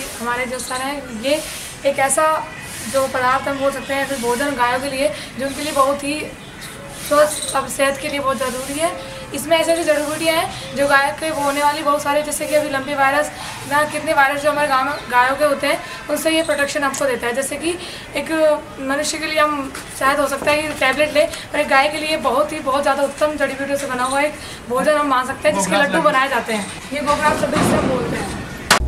हमारे जो सन है ये एक ऐसा जो पदार्थ हम बोल सकते हैं फिर भोजन गायों के लिए जो उनके लिए बहुत ही स्वस्थ और सेहत के लिए बहुत ज़रूरी है। इसमें ऐसे ऐसी जड़ी बूटियाँ हैं जो गाय के होने वाली बहुत सारे, जैसे कि अभी लंपी वायरस ना कितने वायरस जो हमारे गाँव में गायों के होते हैं उनसे ये प्रोटेक्शन हमको देता है। जैसे कि एक मनुष्य के लिए हम शायद हो सकता है कि टैबलेट ले, पर एक गाय के लिए बहुत ज़्यादा उत्तम जड़ी बूटियों से बना हुआ एक भोजन हम मान सकते हैं जिसके लड्डू बनाए जाते हैं। ये गोग्रास सभी से हम बोलते हैं।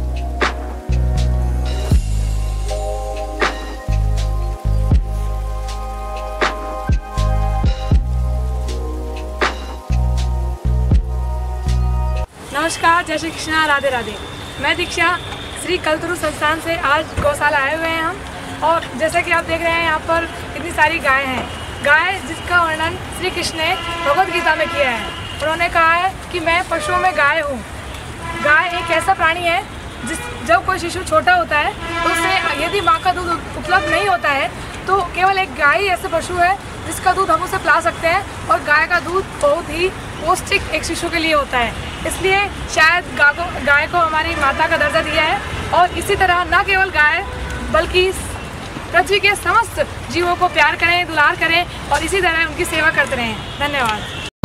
नमस्कार, जय श्री कृष्णा, राधे राधे। मैं दीक्षा श्री कल्तरु संस्थान से आज गौशाला आए हुए हैं हम। और जैसे कि आप देख रहे हैं यहाँ पर कितनी सारी गाय हैं। गाय जिसका वर्णन श्री कृष्ण ने भगवद गीता में किया है। उन्होंने कहा है कि मैं पशुओं में गाय हूँ। गाय एक ऐसा प्राणी है जब कोई शिशु छोटा होता है तो उसे यदि माँ का दूध उपलब्ध नहीं होता है तो केवल एक गाय ही ऐसे पशु है जिसका दूध हम उसे पिला सकते हैं। और गाय का दूध बहुत ही पौष्टिक एक शिशु के लिए होता है, इसलिए शायद गाय को हमारी माता का दर्जा दिया है। और इसी तरह न केवल गाय बल्कि पृथ्वी के समस्त जीवों को प्यार करें, दुलार करें और इसी तरह उनकी सेवा करते रहें। धन्यवाद।